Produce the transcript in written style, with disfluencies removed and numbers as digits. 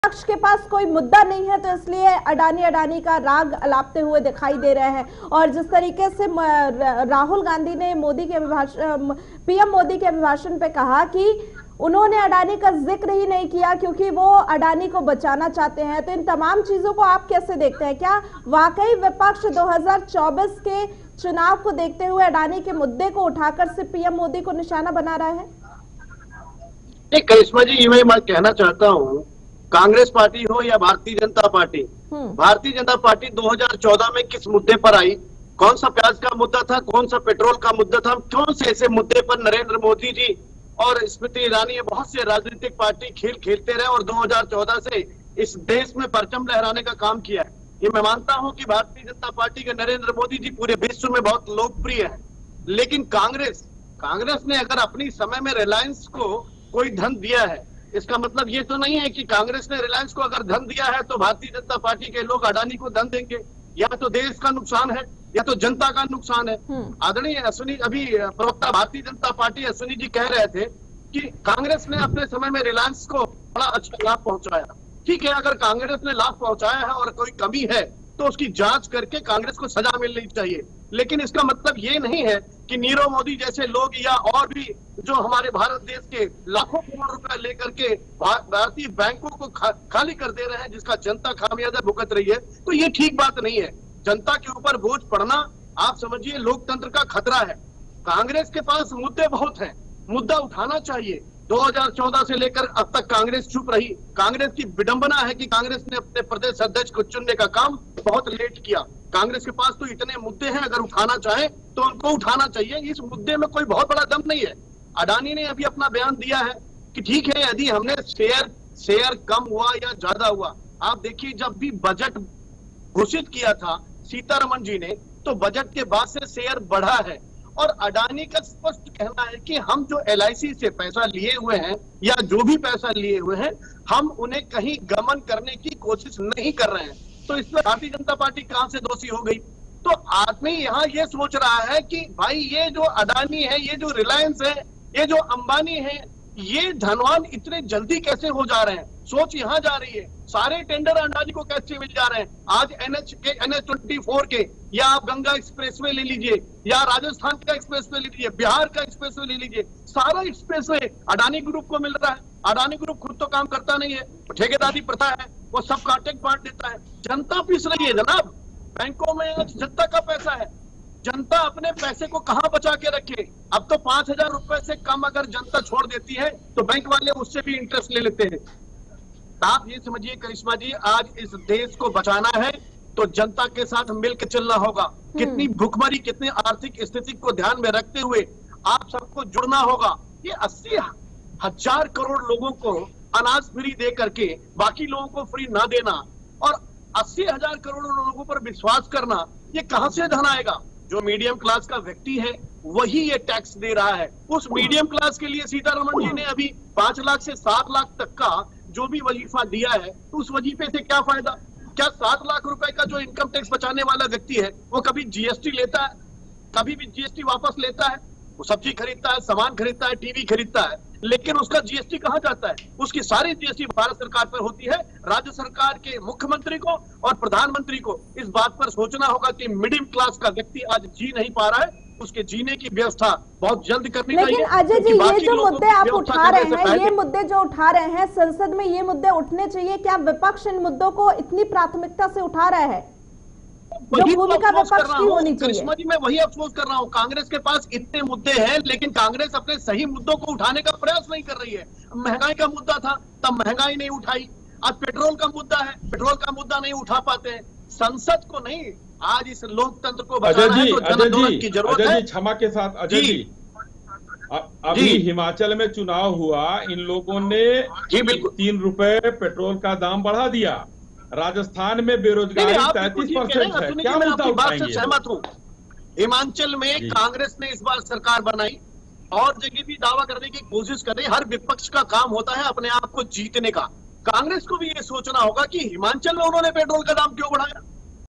विपक्ष के पास कोई मुद्दा नहीं है, तो इसलिए अडानी का राग अलापते हुए दिखाई दे रहे हैं। और जिस तरीके से राहुल गांधी ने पीएम मोदी के अभिभाषण पे कहा कि उन्होंने अडानी का जिक्र ही नहीं किया क्योंकि वो अडानी को बचाना चाहते हैं, तो इन तमाम चीजों को आप कैसे देखते हैं? क्या वाकई विपक्ष 2024 के चुनाव को देखते हुए अडानी के मुद्दे को उठाकर से पीएम मोदी को निशाना बना रहा है? करिश्मा जी, मैं कहना चाहता हूँ, कांग्रेस पार्टी हो या भारतीय जनता पार्टी, भारतीय जनता पार्टी 2014 में किस मुद्दे पर आई? कौन सा प्याज का मुद्दा था, कौन सा पेट्रोल का मुद्दा था? कौन से ऐसे मुद्दे पर नरेंद्र मोदी जी और स्मृति ईरानी बहुत से राजनीतिक पार्टी खेल खेलते रहे और 2014 से इस देश में परचम लहराने का काम किया है। ये मैं मानता हूं कि भारतीय जनता पार्टी के नरेंद्र मोदी जी पूरे विश्व में बहुत लोकप्रिय है, लेकिन कांग्रेस ने अगर अपनी समय में रिलायंस को कोई धन दिया है, इसका मतलब ये तो नहीं है कि कांग्रेस ने रिलायंस को अगर धन दिया है तो भारतीय जनता पार्टी के लोग अडानी को धन देंगे। या तो देश का नुकसान है या तो जनता का नुकसान है। आदरणीय अश्विनी, अभी प्रवक्ता भारतीय जनता पार्टी अश्विनी जी कह रहे थे कि कांग्रेस ने अपने समय में रिलायंस को बड़ा अच्छा लाभ पहुंचाया। ठीक है, अगर कांग्रेस ने लाभ पहुंचाया है और कोई कमी है तो उसकी जांच करके कांग्रेस को सजा मिलनी चाहिए, लेकिन इसका मतलब ये नहीं है कि नीरव मोदी जैसे लोग या और भी जो हमारे भारत देश के लाखों करोड़ रुपए लेकर के भारतीय बैंकों को खाली कर दे रहे हैं, जिसका जनता खामियाजा भुगत रही है, तो ये ठीक बात नहीं है। जनता के ऊपर बोझ पड़ना, आप समझिए, लोकतंत्र का खतरा है। कांग्रेस के पास मुद्दे बहुत हैं, मुद्दा उठाना चाहिए। 2014 से लेकर अब तक कांग्रेस चुप रही। कांग्रेस की विडंबना है कि कांग्रेस ने अपने प्रदेश अध्यक्ष को चुनने का काम बहुत लेट किया। कांग्रेस के पास तो इतने मुद्दे हैं, अगर उठाना चाहे तो उनको उठाना चाहिए। इस मुद्दे में कोई बहुत बड़ा दम नहीं है। अडानी ने अभी अपना बयान दिया है कि ठीक है, यदि हमने शेयर कम हुआ या ज्यादा हुआ, आप देखिए, जब भी बजट घोषित किया था सीतारमण जी ने, तो बजट के बाद से शेयर बढ़ा है। और अडानी का स्पष्ट कहना है कि हम जो LIC से पैसा लिए हुए हैं या जो भी पैसा लिए हुए हैं, हम उन्हें कहीं गमन करने की कोशिश नहीं कर रहे हैं। तो इसमें भारतीय जनता पार्टी कहां से दोषी हो गई? तो आदमी यहाँ ये सोच रहा है कि भाई, ये जो अडानी है, ये जो रिलायंस है, ये जो अंबानी है, ये धनवान इतने जल्दी कैसे हो जा रहे हैं? सोच यहाँ जा रही है। सारे टेंडर अडानी को कैसे मिल जा रहे हैं? आज NH24 के, या आप गंगा एक्सप्रेसवे ले लीजिए, या राजस्थान का एक्सप्रेसवे ले लीजिए, बिहार का एक्सप्रेसवे ले लीजिए, सारा एक्सप्रेसवे अडानी ग्रुप को मिल रहा है। अडानी ग्रुप खुद तो काम करता नहीं है, ठेकेदारी प्रथा है, वो सब कॉन्ट्रैक्ट बांट देता है। जनता पिस रही है जनाब, बैंकों में जनता का पैसा है। जनता अपने पैसे को कहां बचा के रखे? अब तो 5,000 रुपए से कम अगर जनता छोड़ देती है तो बैंक वाले उससे भी इंटरेस्ट ले लेते हैं। आप ये समझिए करिश्मा जी, आज इस देश को बचाना है तो जनता के साथ मिलकर चलना होगा। कितनी भुखमरी, कितनी आर्थिक स्थिति को ध्यान में रखते हुए आप सबको जुड़ना होगा। ये 80,000 करोड़ लोगों को अनाज फ्री दे करके बाकी लोगों को फ्री ना देना और 80,000 करोड़ लोगों पर विश्वास करना, ये कहां से धन आएगा? जो मीडियम क्लास का व्यक्ति है वही ये टैक्स दे रहा है। उस मीडियम क्लास के लिए सीतारमण जी ने अभी 5 लाख से 7 लाख तक का जो भी वजीफा दिया है, तो उस वजीफे से क्या फायदा? क्या 7 लाख रुपए का जो इनकम टैक्स बचाने वाला व्यक्ति है वो कभी GST लेता है? कभी भी GST वापस लेता है? वो सब्जी खरीदता है, सामान खरीदता है, टीवी खरीदता है, लेकिन उसका GST कहां जाता है? उसकी सारी GST भारत सरकार पर होती है। राज्य सरकार के मुख्यमंत्री को और प्रधानमंत्री को इस बात पर सोचना होगा कि मिडिल क्लास का व्यक्ति आज जी नहीं पा रहा है, उसके जीने की व्यवस्था बहुत जल्द करनी चाहिए। लेकिन अजय जी, ये जो मुद्दे आप उठा रहे हैं, ये मुद्दे जो उठा रहे हैं, संसद में ये मुद्दे उठने चाहिए। क्या विपक्ष इन मुद्दों को इतनी प्राथमिकता से उठा रहा है? जो भूमिका विपक्ष की होनी चाहिए। मैं वही अफसोस कर रहा हूँ। कांग्रेस के पास इतने मुद्दे हैं, लेकिन कांग्रेस अपने सही मुद्दों को उठाने का प्रयास नहीं कर रही है। महंगाई का मुद्दा था, तब महंगाई नहीं उठाई। आज पेट्रोल का मुद्दा है, पेट्रोल का मुद्दा नहीं उठा पाते हैं। संसद को नहीं, आज इस लोकतंत्र को बचाना है तो जन की जरूरत है। क्षमा के साथ अजय जी, अभी हिमाचल में चुनाव हुआ, इन लोगों ने 3 रुपए पेट्रोल का दाम बढ़ा दिया। राजस्थान में बेरोजगारी 33% है। क्या मुद्दा उठाएंगे? सहमत हूँ। हिमाचल में कांग्रेस ने इस बार सरकार बनाई और जगह भी दावा करने की कोशिश कर रही। हर विपक्ष का काम होता है अपने आप को जीतने का। कांग्रेस को भी ये सोचना होगा कि हिमाचल में उन्होंने पेट्रोल का दाम क्यों बढ़ाया।